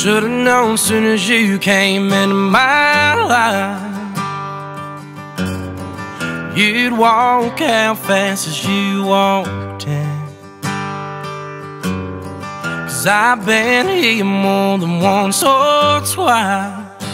Should've known soon as you came into my life, you'd walk out fast as you walked in. 'Cause I've been here more than once or twice,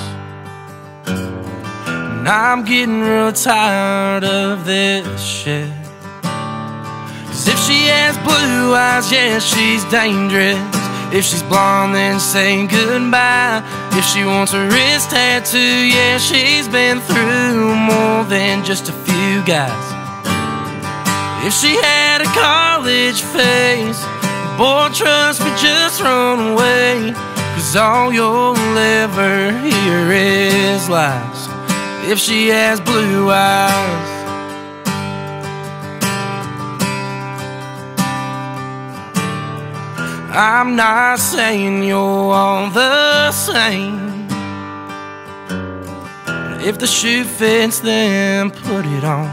and I'm getting real tired of this shit. 'Cause if she has blue eyes, yeah, she's dangerous. If she's blonde, then say goodbye. If she wants a wrist tattoo, yeah, she's been through more than just a few guys. If she had a college face, boy, trust me, just run away. 'Cause all you'll ever hear is lies. If she has blue eyes, I'm not saying you're all the same, but if the shoe fits, then put it on.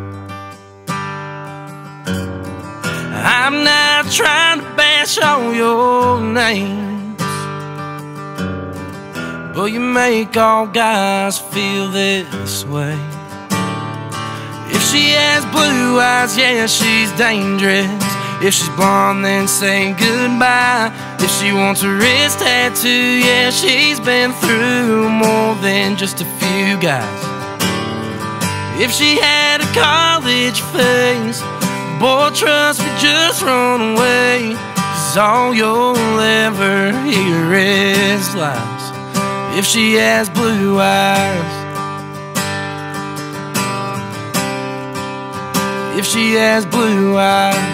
I'm not trying to bash all your names, but you make all guys feel this way. If she has blue eyes, yeah, she's dangerous. If she's blonde, then say goodbye. If she wants a wrist tattoo, yeah, she's been through more than just a few guys. If she had a college face, boy, trust me, just run away. 'Cause all you'll ever hear is lies. If she has blue eyes, if she has blue eyes,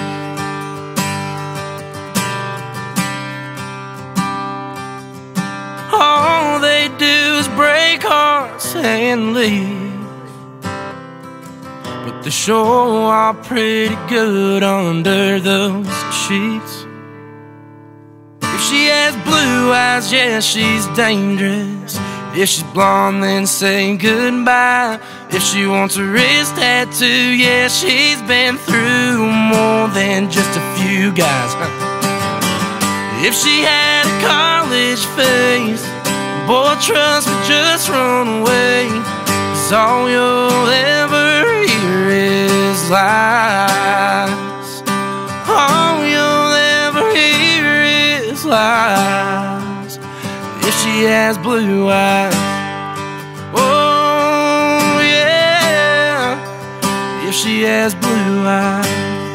all they do is break hearts and leave, but they sure are pretty good under those sheets. If she has blue eyes, yeah, she's dangerous. If she's blonde, then say goodbye. If she wants a wrist tattoo, yeah, she's been through more than just a few guys. If she had a college face, boy, trust me, just run away. 'Cause all you'll ever hear is lies. All you'll ever hear is lies. If she has blue eyes, oh yeah, if she has blue eyes.